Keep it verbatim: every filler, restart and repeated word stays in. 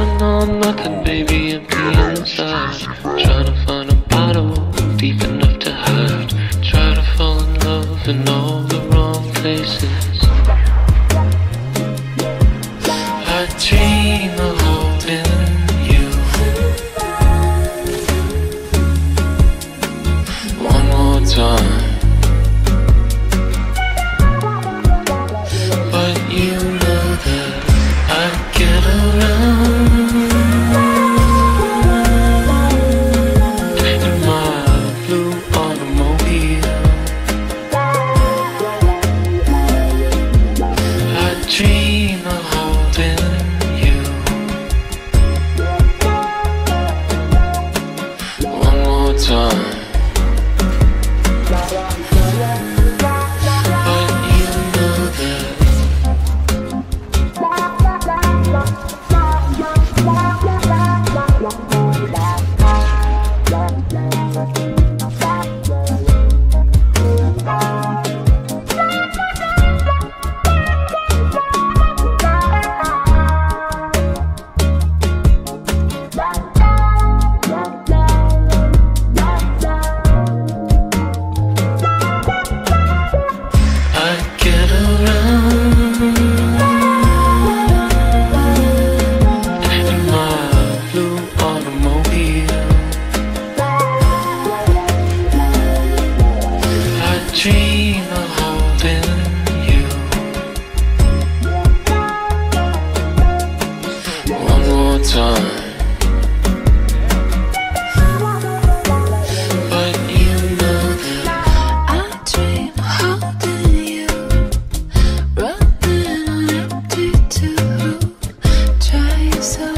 Feeling all nothing, baby, empty inside. Trying to find a bottle deep enough to hide. Try to fall in love in all the wrong places. I dream of holding you. One more time. But you know that I get around in my blue automobile. I dream of holding you. One more time. Dream of holding you. One more time. But you know that I dream of holding you, running on empty too. Try so